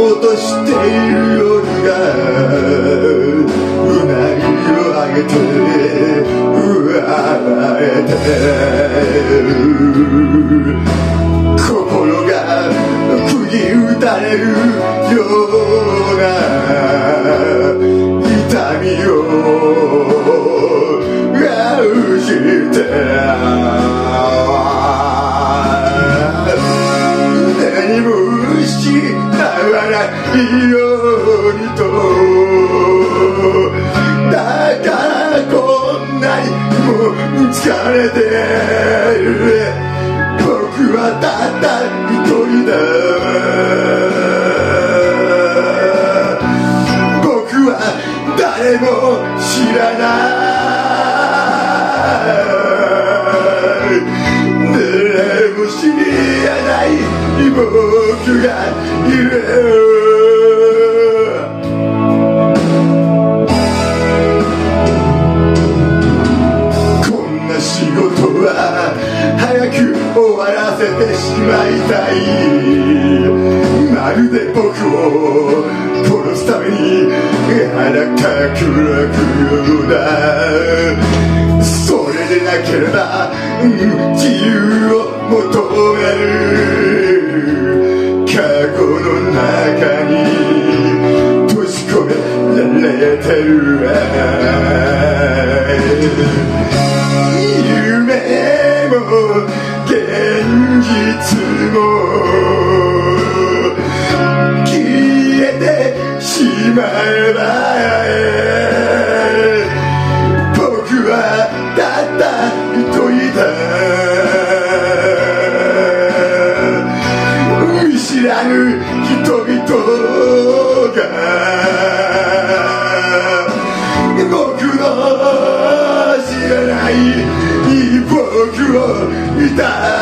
うとしている夜がうなりを上げて笑えて心が釘打たれるような痛みを感じて何も失わないようにとだからこんなにも疲れている僕はたった一人だ僕は誰も知らない誰も知らない僕がいるこんな仕事は早く終わらせてしまいたいまるで僕を殺すために腹かくらくようだそれでなければ自由を求める過去の中に閉じ込められてる夢も現実も消えてしまえば僕はたった一人だ見知らぬ人々が僕の知らない僕を見た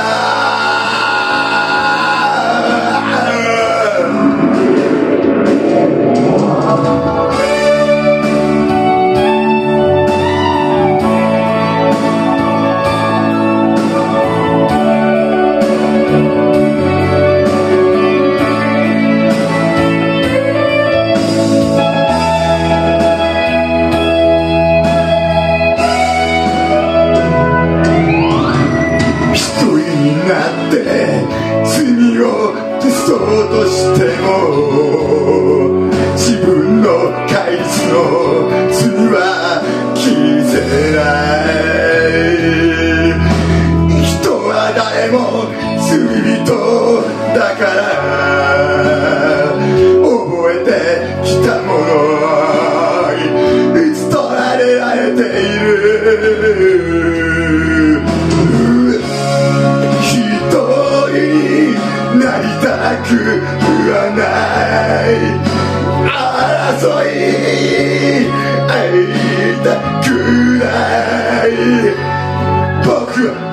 罪を消そうとしても自分の返すの罪は消せない人は誰も罪人だから覚えてきたものいつ取られられているなりたくはない争い会いたくない僕は